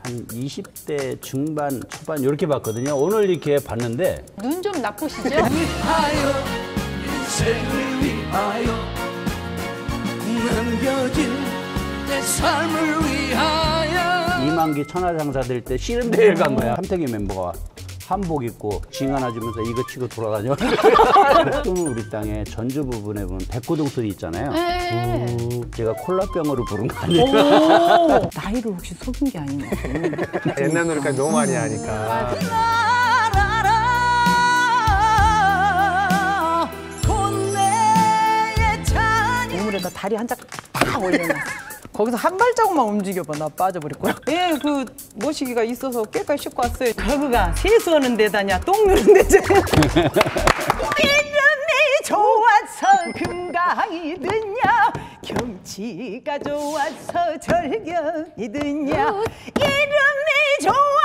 한 20대 중반, 초반 이렇게 봤거든요. 오늘 이렇게 봤는데 눈 좀 나쁘시죠? 위하여 인생을 위하여 남겨진 내 삶을 위하여 이만기 천하장사 될 때 씨름대회를 간 거야. 삼태기 멤버가 한복 입고 징 하나 주면서 이거 치고 돌아다녀. 우리 땅의 전주 부분에 보면 백고동 소리 있잖아요. 제가 콜라병으로 부른 거 아니에요? 나이를 혹시 속인 게 아니냐. 옛날 노래까지 너무 많이 하니까. 우물에다 다리 한 짝 딱 올려놨어. 거기서 한 발자국만 움직여봐. 나 빠져버릴 거야. 예, 그 모시기가 있어서 깨까지 씻고 왔어요. 거기가 세수하는 데다냐 똥 누는 데잖아. 이름이 좋아서 금강이 드냐 경치가 좋아서 절경이 드냐 이름이 좋아